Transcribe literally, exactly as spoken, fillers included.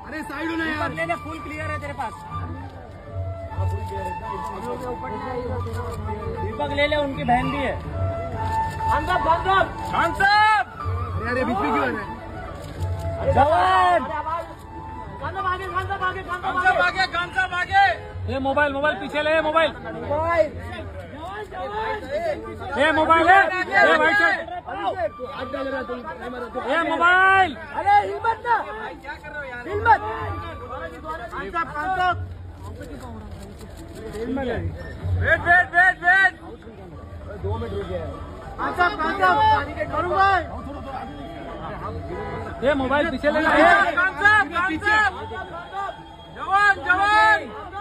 अरे साइड होना यार, ले ले, फुल क्लियर है तेरे पास। दीपक ले ले, उनकी बहन भी है। खान साहब, खान साहब, खान साहब, अरे बीच में क्यों है जवान? खान साहब आगे, खान साहब आगे, खान साहब आगे, खान साहब आगे। ये मोबाइल मोबाइल पीछे ले, मोबाइल ये मोबाइल है, ये भाई साहब ये मोबाइल। अरे हिम्मत ना, क्या कर रहे हो यार, हिम्मत। Khan Sahab, Khan Sahab wait wait wait wait, दो मिनट रुक गया। खान साहब, खान साहब करूँगा, ये मोबाइल पीछे लेना है। खान साहब, खान साहब, जवान जवान।